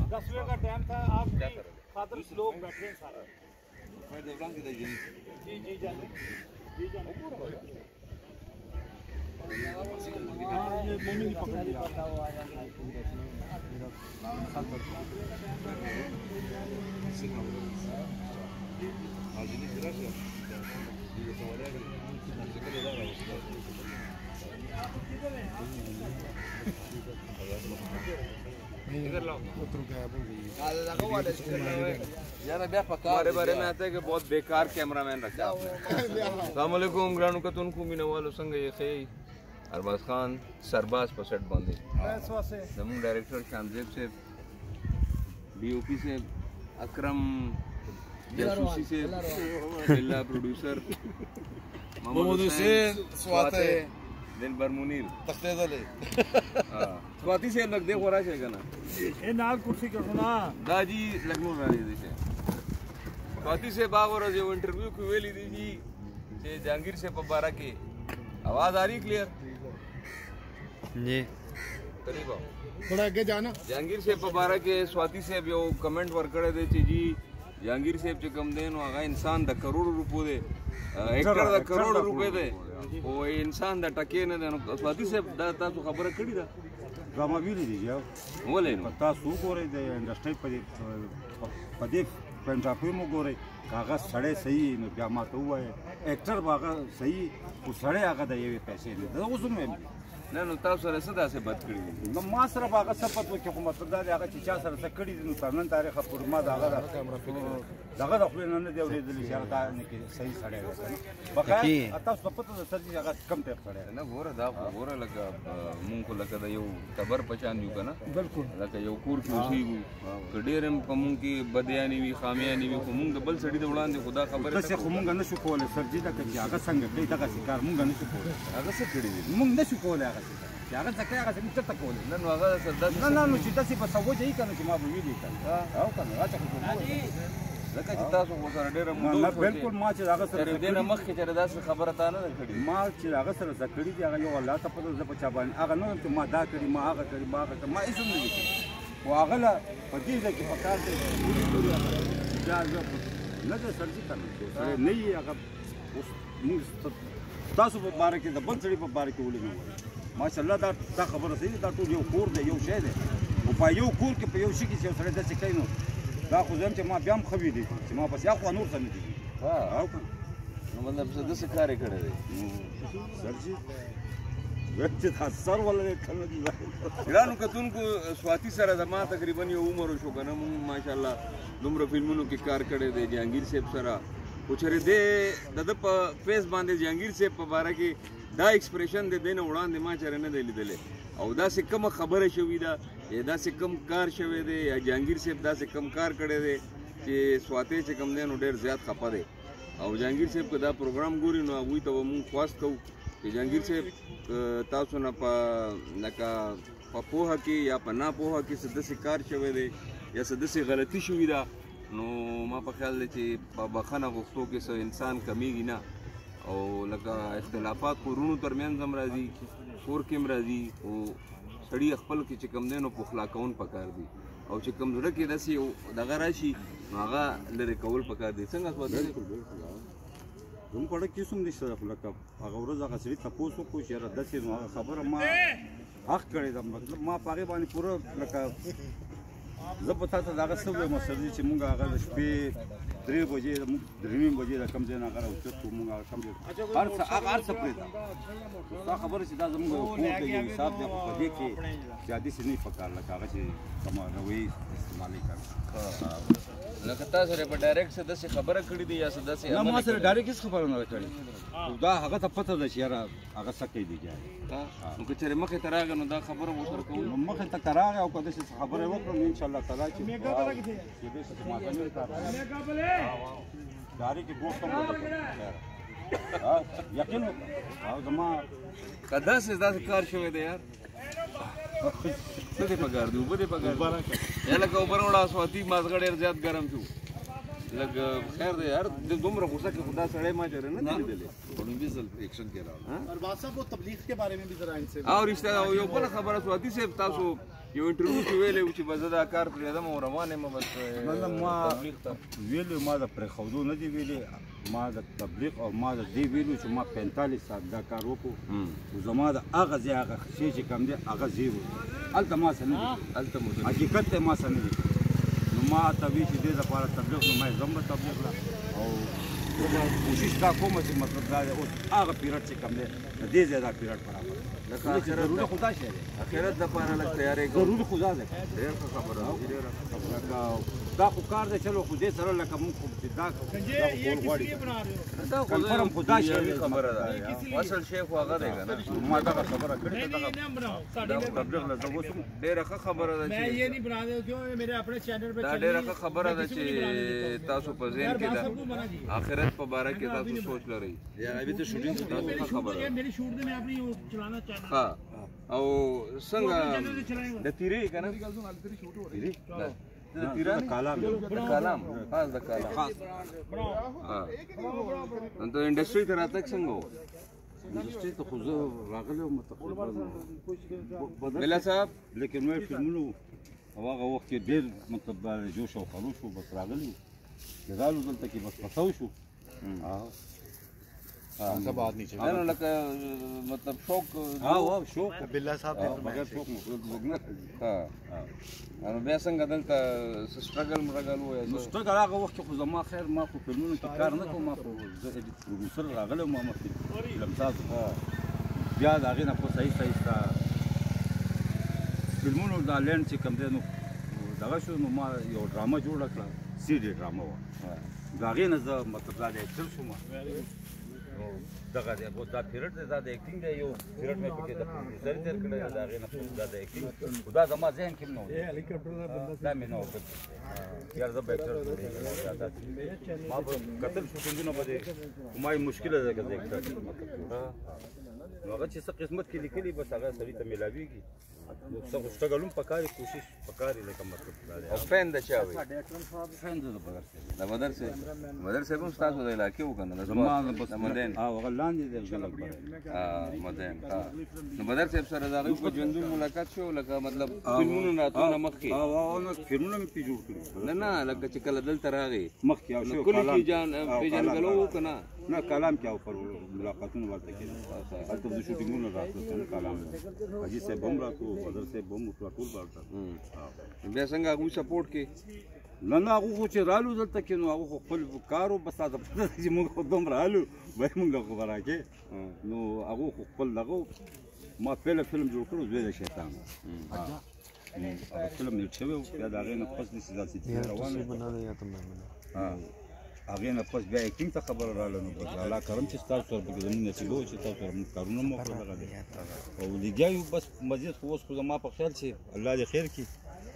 10 बजे का टाइम था, आप खातर लोग बैठे हैं सारे। मैं देवराम की जी जी जाने ये मम्मी ने पकड़ लिया। आज नहीं फिरा से ये तो वाला है निकल जा रहा है इधर लाओ यार अभी हमारे बारे में आता है कि बहुत बेकार कैमरामैन रखा आपने। अस्सलाम वालेकुम ग्रानु का तुन कुमी नवालो संग ये खे अरबाज खान सरबाज पसट बंदे नमून डायरेक्टर शामजेब से डीओपी से अकरम जासूसी से बिल्ला प्रोड्यूसर मोहम्मद हुसैन स्वाते दिन भर मुनीर तख्ते दले हां स्वाति से लग दे होरा है ना ए नाल कुर्सी के सुना दाजी लगनो वाली देसे स्वाति से बाग और जो इंटरव्यू की वेली दी जी से जहांगीर से पबारा के आवाज आ रही क्लियर जी करीब थोड़ा आगे जाना। जहांगीर से पबारा के स्वाति से जो कमेंट वर करे दे जी जहांगीर से कम देन आगा इंसान द करोड़ रुपए दे हेक्टर द करोड़ रुपए दे वो इंसान द टके ने स्वाति से ता तो खबर कड़ी दा ड्रामा भी नहीं दिया बोले नो ता सू गोरे दे इंडस्ट्री पदे पेंटाफी मो गोरे कागज सड़े सही न क्या मात हुआ है एक्टर बागा सही वो सड़े आगा दे ये पैसे ने तो उसमें ना नो ता सर सदा से बात कड़ी न मा सर बागा सपत वो के मतलब दा आगा चिचा सर से कड़ी न तनन तारीख पर मा दागा दागा खपल न दे وري دل اشاره تا ने के सही सड़े है बकाया अता सपत सर जी आगा कम टे सड़े ना गोरा दा गोरा लगा मुंह को लगा यो खबर पहचान यू का ना बिल्कुल लगा यो कूर की उसी कडेरम पमुं की बदयानी वी खामियानी वी मुंग डबल सड़ी द उड़ान दे खुदा खबर है से मुंग न शु कोले सर जी दा के आगा संग के दा का शिकार मुंग न शु कोले आगा से कड़ी मुंग न शु कोले आगा आगा तक आगा से निचता कोले ना नो आगा सदा ना नो चिता से बस वो जई करने की मा भी दी का आओ का अच्छा लका चिता सो सर डेर ना बिल्कुल मा च आगा सर दे न मख के दास खबर था ना कड़ी मा च आगा सर सकड़ी दी आगा यो अल्लाह त पता ज पचा बानी आगा नो त मा दा करी मा आगा करी मा आगा मा इसम नहीं वो आगा ला पति दे की पकार से जा जो न दे सर जी करने नहीं आगा उस तासु په باره کې د بل سړي په باره کې ولې نه وایي ماشاءالله دا خبره صحیح ده دا ټول یو کور دی یو شی دی او په یو کور کې په یو شي کې چې یو سړی داسې کوي نو دا خو زم چې ما بیا هم ښه ویلي چې ما بس یا خو نور څه نه دي او که نو مطلب څه داسې کار یې کړی دی سر جي چې دا سر ولې کله دي ایرانو کتونکو سواتی سره زما تقریبا یو عمر شو کنه ماشاءالله دومره فلمونو کې کار کړی دی جهانگیر صاحب سره وچره دې د په فیس باندې جهانگیر صاحب په باره کې دا ایکسپریشن دې دینه وړاندې ما چره نه دی لیدلې او دا څه کوم خبره شوې ده یا دا څه کوم کار شوی دی یا جهانگیر صاحب دا څه کوم کار کړی دی چې سواتی چې کوم دی نو ډېر زیات خپه دی او جهانگیر صاحب که دا پروګرام ګوري نو هغوی ته به مونږ خواست کوو چې جهانگیر صاحب تاسو نه په لکه په پوهه کې یا په ناپوهه کې څه داسې کار شوی دی یا څه داسې غلطي شوې ده نو ما په خیال دی چې په بخښنه غوښتو کې څه انسان کمیږي نه او لکه اختلافات کورونو ترمنځ هم راځي کور کې هم راځي او سړي خپل کې چې کوم دی نو پخلا کول پکار دي او چې کوم زړه کې داسې دغه راشي نو هغه لرې کول پکار دي څنګه سوال دی زموږ په اړه کې څوم دي سره لکه هغه ورځ هغه سړي تپوس وکړو چې یاره داسې نو هغه خبره ما حق کړې ده مطلب ما په هغې باندې پوره لکه زه په تا ته دغه څه وایم سر جي چې مونږ هغه د شپې 3 بجې مونږ 3 بجې د کم ځای نه هغه راوچتو مونږ هغه کم ځای هر څه پرېږده ستا خبره چې دا زموږ یو کور دی یو حساب دی خو په دې کې زیادې څه نه پکار لکه هغه چې کومه رویې استعمالي کړي لکه تا سره په ډایرکټ څه داسې خبره کړې دي یا څه داسې نه ما سره ډایرکټ هېڅ خبره نه ده کړې دا هغه ته پته ده چې یاره هغه څه کوي دی جای نو که چېرې مخې ته راغی نو دا خبره به ورسره کوو مخې ته که راغی او که داسې خبره یې وکړم انشاءالله تعالی چې کېدای شي چې ماته نه کار ډایرکټ ګوښت هم یقین وکړه او زما که داسې کار شوی دی یار څه دې پکار دي اوبه دې پکار دي یا لکه اوبه راوړه سواتی مازغه ډېر زیات ګرم شو لږ خیر دی یار دومره غوسه کې خدا سړی ما چېرې نه دی لیدلی ایکشن کې راغلی ارباز صاحب وہ تبلیغ کے بارے میں بھی ذرا ان سے او رشتہ یو بله خبره سواتی صاحب تاسو یو انټرویو کې ویلې و چې به زه دا کار پرېږدم او روان یم بس نه ما تبلیغ ته ویلو ما د پرېښودو نه دي ویلي ما د تبلیغ او ما د دې ویلو چې ما 45 ساعت دا کار وکړو خو زما د هغه ځای هغه شی چې کم دی هغه ځای و هلته ما څه نه دي هلته مو حقیقت ته ما څه نه دي نو ما ته وی چې دې لپاره تبلیغ نو ما یې ځم به تبلیغ له او کوشش دا کوم چې مطلب دا دی اوس هغه پیریډ چې کم دی د دې ځای دا پیریډ برابر لکه ضروري خو دا شی دی اخرت دپاره لږ تیاری کوو ضروري خو دا دی ډېر ښه خبره ده ډېره لکه دا خو کار دی چلو خو دې سره لکه مونږ خو چې دا ये किस लिए बना रहे हो دا خو کنفرم خو دا شی دی خبره ده اصل شی خو هغه دی که نه ما دغه خبره کړې नहीं ده नहीं ना बनाओ साड़ी دا में تبلیغ له دغه وسو ډېره ښه خبره ده मैं چې ये नहीं बना रहा क्यों मेरे अपने चैनल पे دا ډېره ښه خبره ده چې تاسو په ذهن کې ده सबको मना जी آخرت په باره کې تاسو سوچ لرئ یا ابي ته شوټینګ دا ښه خبره ده मेरी शूट में अपनी वो चलाना चैनल ها او څنګه चैनल से चलाएंगे د تیرې کنه د تیرې کالام د کلام خاص د کلام ها انت انډستری ته راتګ څنګه و انډستری ته خو زه راغلی وم تقریبا بلا صاحب لیکن نوې فلمونو او هغه وخت کې ډېر مطلب جوش او خروش و بس راغلی کېدالو دلته کې بس پسو شو सब आदमी نه نو لکه مطلب شوق او شوق बिल्ला साहब بغیر شوق مو ها نو بیا څنګه دلته سټرګل مرګل وای نو ستګل هغه وخت کې خو زما خیر ما خو فلمونو کې کار نه کوم ما خو زه پروډوسر راغلی وم ما فلم ساز بیا د هغې نه خو صحیح فلمونو دا لینډ چې کوم دی نو دغه شو نو ما یو ډرامه جوړه کړه سی ډي ډرامه وه د هغې نه زه مطلب دا د ایکټر شوم دغه دی دا پیریډ دی دا د ایکټینګ دی یو پیریډ مې پکې د پروډوسر تېر کړی د هغې نه دا د ایکټینګ خو دا زما ذهن کې هم نه و دا مې نه و یار زه به ایکټر جوړېږم ما به کتل شوټینګونه به دی ما یې مشکله ده که زه ایکټر نو هغه چې څه قسمت کې لیکلي بس هغه سړي ته میلاویږي څه خو سټرګل هم پکار کوشش پکار دی لکه مطلب دا دی او فین د چا وي فین د بدر صاحب د بدر صاحب بدر صاحب هم ستاسو د علاقې و که نه زما د مدین هغه لاندې دی غلط بره مدین نو بدر صاحب سره د هغوی په ژوندون ملاقات شو لکه مطلب فلمونو راتلونه مخکې او فلمونه مې پې جوړ کړي نه نه لکه چې کله دلته راغې مخکې او نو شو کلي کې پیژنګلو و که نه نه کلام کې او پر ملاقاتونه ورته کېدل هلته د شوټینګونو راتلو څنګه کلام حاجي صاحب هم راتلو بدر صاحب هم ټول ورته بیا څنګه هغوی سپورټ کې نه نه هغه خو چې رالو دلته کې نو هغه خو خپل کار و بس دا چې موږ خو دومره رالو وایي موږ خو به راکې نو هغه خو خپل دغه ما پهله فلم جوړ کړو زوی د شیطان هغه فلم نیټ شوی و بیا د هغې نه پس داسې داسې روانه هغې نه پس بیا ایکټینګ ته خبره راغله نو بس الله کرم چې ستاسو سره پکې زموږ نصیب و چې تاسو سره موږ کارونه مو وکړل دغه دی او لګیا یو بس مزید خو اوس خو زما په خیال چې الله دې خیر کړي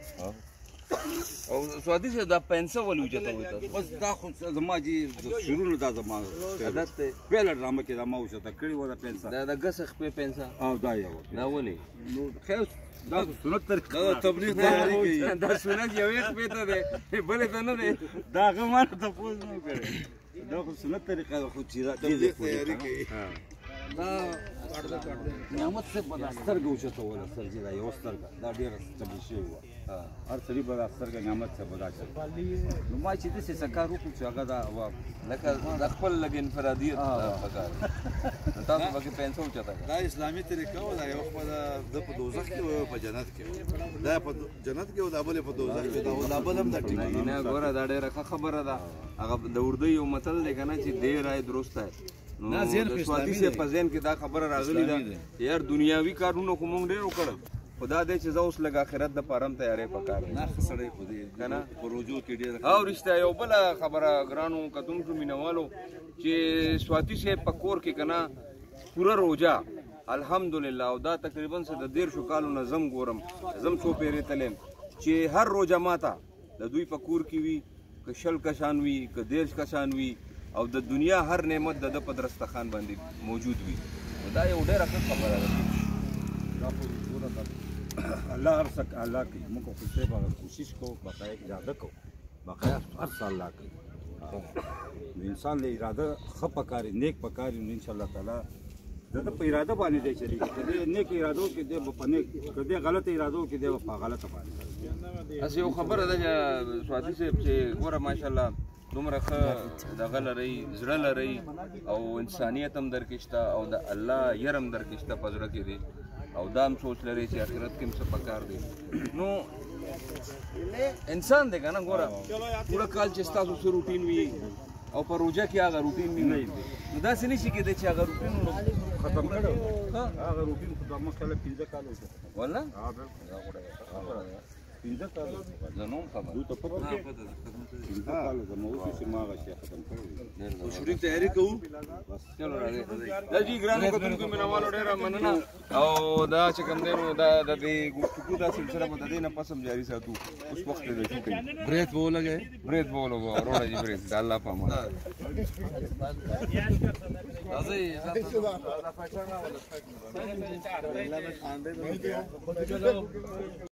او سوادي صاحب دا پنسه ولې اوچته وي تاسو بس دا خو زما چې شروع نه دا زما عادت دی پهله ډرامه کې دا ما اوچته کړې وه د پنسه دا د ګس خپې پنسه او دا یو دا ولې نو خیر دا سنت طریقه دا تبلیغ تیاری کوي دا سنت یوې خپې ته دی بلې ته نه دی دا هغه ما ته تپوس نه کړی دا خو سنت طریقه ده خو چې دا دې تیاری کوي دا نعمت صاحب به دا سترګه اوچتوله سرجي دا یوه سترګه دا ډېره تبلیغ شوې وه هر سړي به دا سترګه نعمت صاحب به دا چل نو ما چې داسې څه کار وکړو چې هغه دا لکه د خپل لږ انفرادیت پکار تاسو پکې پنسه اوچته دا اسلامي طریقه و دا یو خو د په دوزخ کې او په جنت کې دا په جنت کې او دا بل په دوزخ کې دا بل هم د ټیک نه ګوره دا ډېره ښه خبره ده هغه د اردو یو متل دی که نه چې دیر آی درست دی نو د سوادي صاحب په ذهن کې دا خبره راغلې ده چې یار دنیاوي کارونه خو مونږ ډېر وکړل خو دا دی چې زه اوس لږ آخرت دپاره هم تیاری پکار دی نه سړی خو دې که نه په روزو کې ډېر او رښتیا یو بله خبره ګرانو کتونکو مینهوالو چې سواتي صاحب په کور کې که نه پوره روژه الحمدلله او دا تقریبا څه د 13 کالو نه زم ګورم زم څو پیرې تلم چې هر روژه ماته د دوی په کور کې وي که 20 کسان وي که 13 کسان وي او د دنیا هر نعمت د په درستخان باندې موجود وي دا یو ډېره ښه خبره ده الله هر څه الله کوي موږ خو صاحب هغه کوشش کوو بقایا اراده کوو بقایا هر څه الله کوي نو انسان له اراده ښه پکاري نیک پکاري نو انشاءالله تعالی زه په اراده باندې دی شریک کدی نیک ارادو کې دی په نیک کدی غلط ارادو کې دی په غلطه باندې اس یو خبره ده چې سواتي صاحب چې ګوره ماشاءالله دومره ښه دغه لرئ زړه لرئ او انسانیت هم درکې شته او د الله ير هم درکې شته په زړه کې دی او دا هم سوچ لرئ چې آخرت کې هم څه پکار دی نو انسان دی که نه ګوره پوره کال چې ستاسو څه روټین وي او په روژه کې هغه روټین وي نو داسې نشي کېدی چې هغه روټین ختم کړو هغه روټین خو د مخکله 15 کال وشو والله 15 کال زنوم خبر دوی ته پته 15 کال زموږ چې ما هغه شي ختم کړو شروع تیاری کوو چلو راځئ دا جی ګرانو کتونکو مینوالو ډېره مننه او دا چې کوم دی نو دا د دې ګفتګو دا سلسله به د دې نه پس هم جاري ساتو اوس وخت دی شوټینګ ब्रेथ वो लगे برید به ولګو روړه جی برید د الله په امان राज़ी